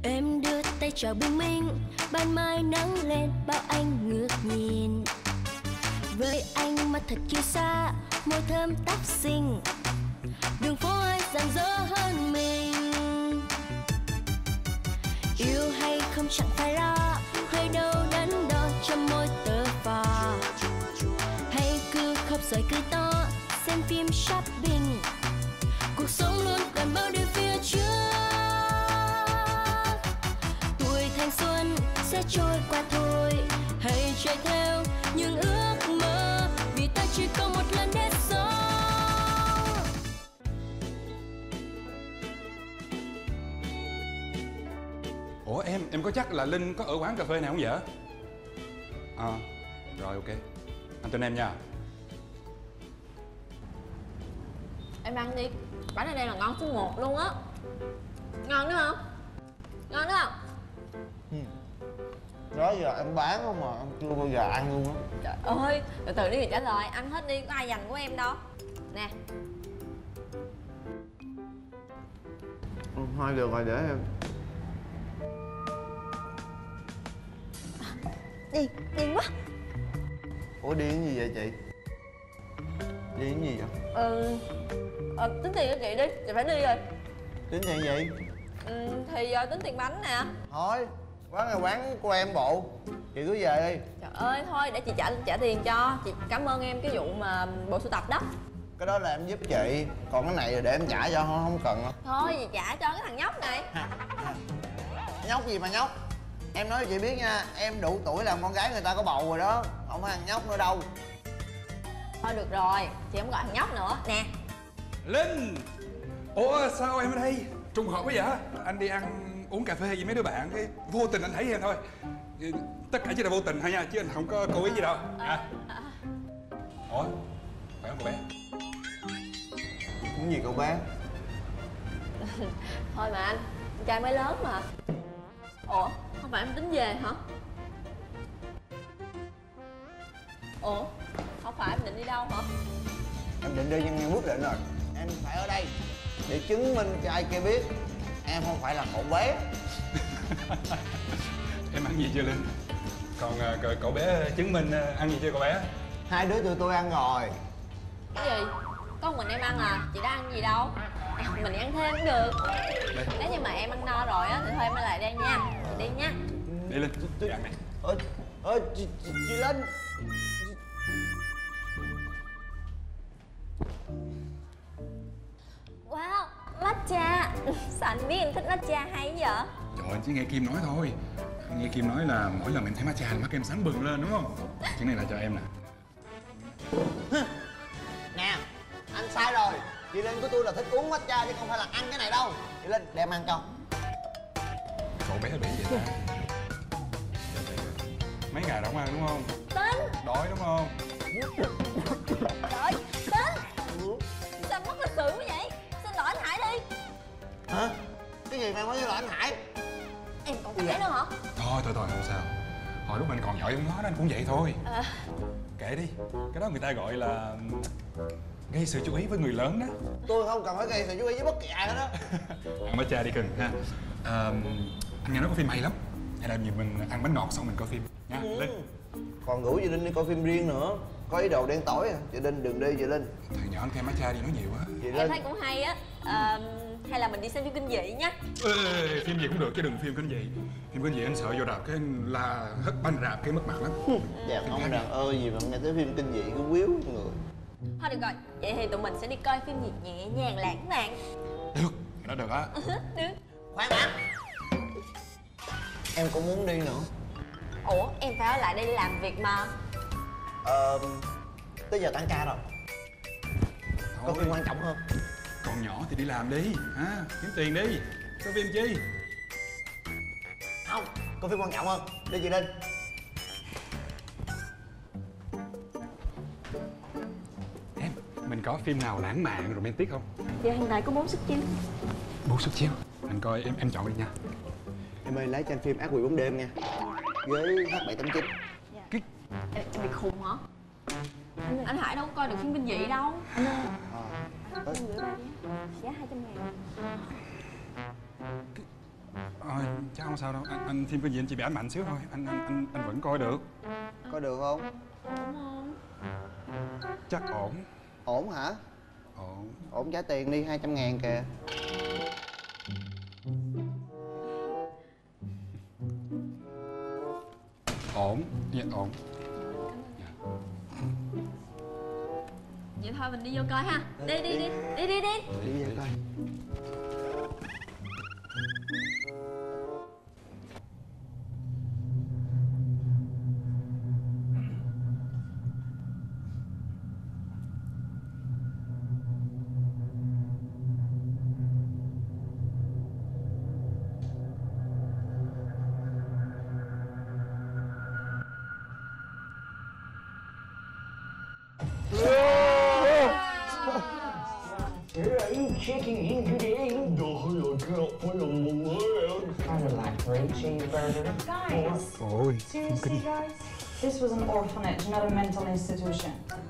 Em đưa tay chào bình minh, ban mai nắng lên bao anh ngước nhìn. Với anh mắt thật chiều xa, môi thơm tóc xinh, đường phố ai rạng rỡ hơn mình. Yêu hay không chẳng phải lo, hơi đâu đắn đo trong môi tơ phò. Hay cứ khóc rồi cười to, xem phim shopping, cuộc sống luôn còn bao điều phía trước. Tuổi thanh xuân sẽ trôi qua thôi, hãy chạy theo những ước mơ, vì ta chỉ có một lần để sống. Ủa em có chắc là Linh có ở quán cà phê này không vậy? Rồi ok, anh tin em nha. Em ăn đi, bánh ở đây là ngon số 1 luôn á. Ngon đúng không? Ngon đúng không? Đó giờ em bán không mà em chưa bao giờ ăn luôn á. Trời ơi, từ từ đi thì trả lời, ăn hết đi, có ai dành của em đâu. Nè. Thôi được rồi, để em. Điên quá. Ủa điên cái gì vậy chị? Điên cái gì vậy? Tính tiền cho chị đi, chị phải đi rồi. Tính tiền gì? Thì tính tiền bánh nè. Thôi, quán này quán của em bộ, chị cứ về đi. Trời ơi, thôi để chị trả tiền cho. Chị cảm ơn em cái vụ mà bộ sưu tập đó. Cái đó là em giúp chị, còn cái này là để em trả cho, không cần đâu. Thôi chị trả cho cái thằng nhóc này. Nhóc gì mà nhóc? Em nói cho chị biết nha, em đủ tuổi làm con gái người ta có bầu rồi đó, không phải thằng nhóc nữa đâu. Thôi được rồi, chị không gọi thằng nhóc nữa. Nè Linh! Ủa sao em ở đây? Trùng hợp quá vậy? Anh đi ăn uống cà phê với mấy đứa bạn, cái vô tình anh thấy em thôi. Tất cả chỉ là vô tình thôi nha, chứ anh không có cố ý gì đâu. Ủa? Phải không cậu bé? Cái gì cậu bé? thôi mà anh trai mới lớn mà. Ủa, không phải em tính về hả? Ủa, không phải em định đi đâu hả? Em định đi nhưng em quyết định rồi. Em phải ở đây để chứng minh cho ai kia biết em không phải là cậu bé. Em ăn gì chưa Linh? Còn cậu bé chứng minh ăn gì chưa cậu bé? Hai đứa tụi tôi ăn rồi. Cái gì? Có một mình em ăn à? Chị đã ăn gì đâu. Mình ăn thêm cũng được. Nếu như mà em ăn no rồi á thì thôi em ở lại đây nha. Chị đi nha. Đi Linh, tôi ăn này. Chị Linh. Wow, matcha. Sao anh biết em thích matcha hay vậy? Trời ơi, chỉ nghe Kim nói thôi. Nghe Kim nói là mỗi lần em thấy matcha là mắt em sáng bừng lên đúng không? Cái này là cho em nè. Nè, anh sai rồi. Chị Linh của tôi là thích uống matcha chứ không phải là ăn cái này đâu. Chị Linh, để em ăn cho. Cậu bé bị vậy ta? Mấy ngày đâu không ăn đúng không? Tính. Đói đúng không? Trời ơi, Tính. Sao mất lịch sự quá vậy? Xin lỗi anh Hải đi. Hả? Cái gì mà em nói với là anh Hải? Em còn cãi nữa hả? Thôi không sao. Hồi lúc anh còn nhỏ giống nó đó anh cũng vậy thôi. Kệ đi. Cái đó người ta gọi là gây sự chú ý với người lớn đó. Tôi không cần phải gây sự chú ý với bất kỳ ai hết đó. Ăn matcha đi cưng ha. Anh nghe nói có phim hay lắm. Hay là mình ăn bánh ngọt xong mình coi phim nha. Linh. Còn rủ chị Linh đi coi phim riêng nữa. Có ý đồ đen tối à. Chị Linh đừng đi chị Linh. Thằng nhỏ anh khen matcha đi nói nhiều quá. Chị Linh. Em thấy cũng hay á. Hay là mình đi xem phim kinh dị nhá. Phim gì cũng được chứ đừng phim kinh dị. Phim kinh dị anh sợ vô rạp cái là hất banh rạp cái mất mặt lắm. Dạ không đàn ơi gì mà nghe tới phim kinh dị cứ quýu người. Thôi được rồi, vậy thì tụi mình sẽ đi coi phim gì nhẹ nhàng lãng mạn. Được, cái đó được á. Được. Khoan đã. Em cũng muốn đi nữa. Ủa, em phải ở lại đây để làm việc mà. Tới giờ tan ca rồi. Có phim quan trọng hơn. Còn nhỏ thì đi làm đi, ha, kiếm tiền đi. Coi phim chi? Không, có phim quan trọng hơn. Đi chị Linh. Em, mình có phim nào lãng mạn, romantic không? Giờ hiện tại có 4 suất chiếu. 4 suất chiếu. Anh coi em chọn đi nha. Em ơi lấy cho anh phim Ác quỷ bóng đêm nha. Với H789. Dạ. Em bị khùng hả? Anh Hải đâu có coi được phim kinh dị đâu. Anh ơi. Em gửi ba nhé. Giá 200.000. Chắc không sao đâu. Anh phim kinh dị anh chỉ bị ánh mạnh xíu thôi. Anh vẫn coi được. Coi được không? Ổn không? Chắc ổn. Ổn hả? Ổn. Ổn trả tiền đi, 200.000 kìa. Ổn. Dạ ổn. Vậy thôi mình đi vô coi ha. Đi. Đi vô coi. Chicken ingredient. Kind of like great cheeseburger. Guys, Ôi, seriously guys, this was an orphanage, not a mental institution.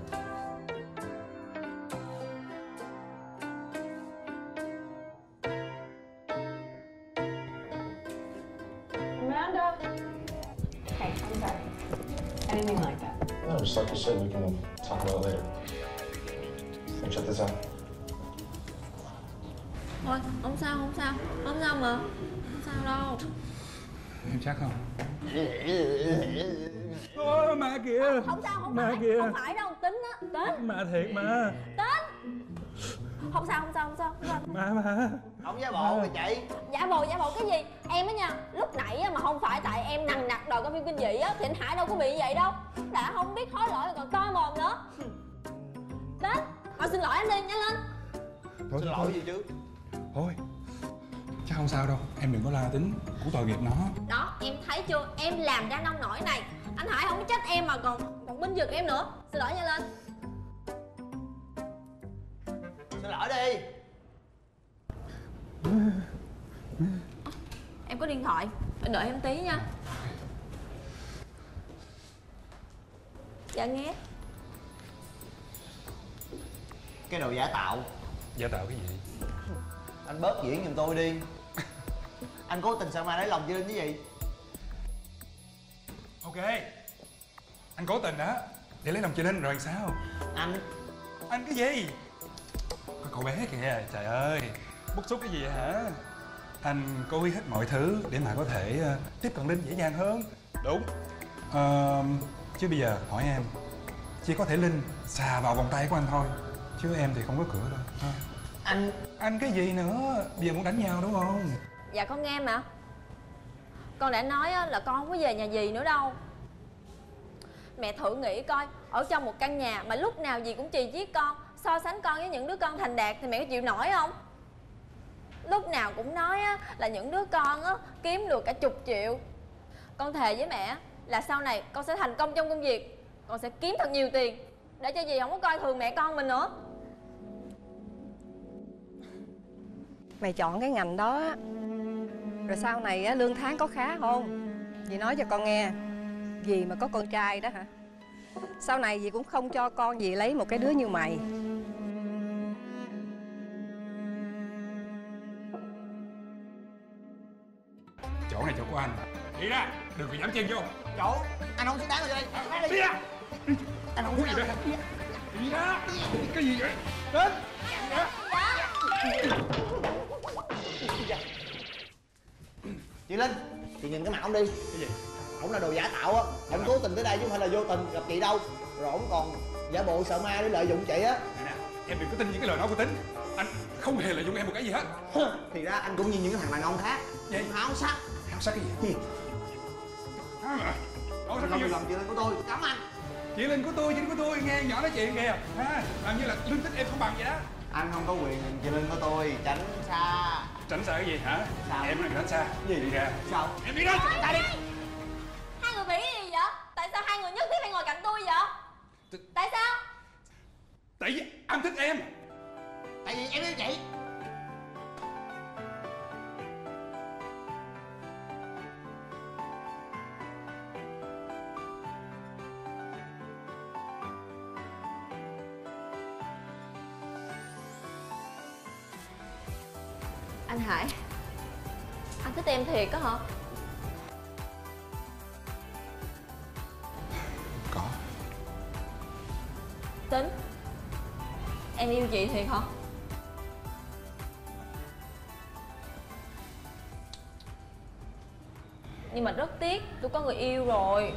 Amanda. Hey, I'm sorry. Anything like that. No, just like you said, we can talk about it later. Let me check this out. Thôi, không sao mà. Không sao đâu. em chắc không? Ôi ma kìa. Không sao, Ma phải. kìa. Không phải đâu, tính á, tính. Ma thiệt mà. Tính. Không sao. Ma. Không giả bộ rồi chị. Giả bộ cái gì? Em á nha, lúc nãy á mà không phải tại em nằng nặc đòi coi phim kinh dị á thì anh Hải đâu có bị như vậy đâu. Đã không biết hối lỗi còn to mồm nữa. Tính, họ xin lỗi anh đi, nhanh lên. Xin lỗi gì chứ? Thôi, chắc không sao đâu. Em đừng có la Tính, của tội nghiệp nó. Đó, em thấy chưa? Em làm ra nông nổi này. Anh Hải không có trách em mà còn binh vực em nữa. Xin lỗi nhanh lên. Xin lỗi đi. Em có điện thoại, đợi em tí nha. Dạ nghe. Cái đồ giả tạo. Giả tạo cái gì? Anh bớt diễn giùm tôi đi. Anh cố tình sao mà lấy lòng Chi Linh cái gì? Ok, anh cố tình đó để lấy lòng Chi Linh rồi sao? Anh cái gì? Cậu bé kìa, trời ơi, bức xúc cái gì vậy hả? Anh cố hết mọi thứ để mà có thể tiếp cận Linh dễ dàng hơn. Đúng. Chứ bây giờ hỏi em, chỉ có thể Linh xà vào vòng tay của anh thôi, chứ em thì không có cửa đâu. Anh cái gì nữa? Bây giờ muốn đánh nhau đúng không? Dạ con nghe mà. Con đã nói là con không có về nhà dì nữa đâu. Mẹ thử nghĩ coi, ở trong một căn nhà mà lúc nào dì cũng chì chiết con, so sánh con với những đứa con thành đạt thì mẹ có chịu nổi không? Lúc nào cũng nói là những đứa con kiếm được cả chục triệu. Con thề với mẹ là sau này con sẽ thành công trong công việc, con sẽ kiếm thật nhiều tiền để cho dì không có coi thường mẹ con mình nữa. Mày chọn cái ngành đó á, rồi sau này á, lương tháng có khá không? Dì nói cho con nghe, dì mà có con trai đó hả, sau này dì cũng không cho con dì lấy một cái đứa như mày. Chỗ này chỗ của anh. Đi ra, đừng có dám chen vô. Chỗ, anh không xứng đáng ở đây. Đi ra. Anh không Cái gì vậy? Đi ra. Cái gì vậy? Đến. Chị Linh, chị nhìn cái mặt ông đi. Cái gì? Ổng là đồ giả tạo á. Ổng cố tình tới đây chứ không phải là vô tình gặp chị đâu. Rồi ổng còn giả bộ sợ ma để lợi dụng chị á. Nè, em đừng có tin những cái lời nói của Tính. Anh không hề lợi dụng em một cái gì hết. Thì ra anh cũng như những thằng đàn ông khác. Vậy? Háo sắc. Háo sắc cái gì? Háo mà. Háo sắc Không cái gì? làm chị Linh của tôi, cấm anh. Chị Linh của tôi, nghe nhỏ nói chuyện kìa. Ha, làm như là Linh thích em không bằng vậy đó. Anh không có quyền nhìn chị Linh của tôi, tránh xa. Tránh xa cái gì hả? Sao? Em là tránh xa. Gì? Đi ra. Sao? Em đi ra. Tại đi. Hai người bị cái gì vậy? Tại sao hai người nhất thiết phải ngồi cạnh tôi vậy? Tại sao? Tại vì anh thích em. Tại vì em yêu chị. Anh Hải, anh thích em thiệt á hả? Có. Tính, em yêu chị thiệt hả? Nhưng mà rất tiếc, tôi có người yêu rồi.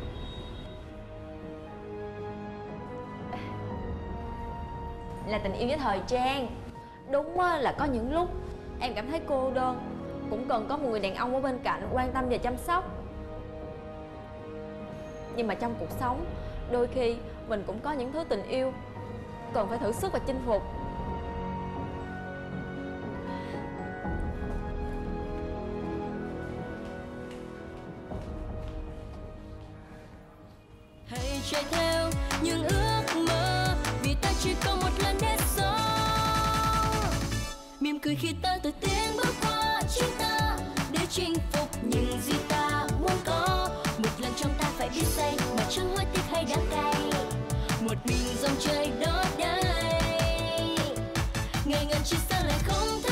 Là tình yêu với thời trang. Đúng là có những lúc em cảm thấy cô đơn, cũng cần có một người đàn ông ở bên cạnh quan tâm và chăm sóc. Nhưng mà trong cuộc sống, đôi khi mình cũng có những thứ tình yêu cần phải thử sức và chinh phục. Hãy chạy theo những ước mơ, vì ta chỉ có một lần để sống. Mỉm cười khi ta tự tiến bước qua chính ta, để chinh phục những gì ta muốn có. Một lần trong ta phải biết say, mà chẳng hối tiếc hay đắng cay. Một mình dòng trời đó đây, ngày ngàn chỉ xa lại không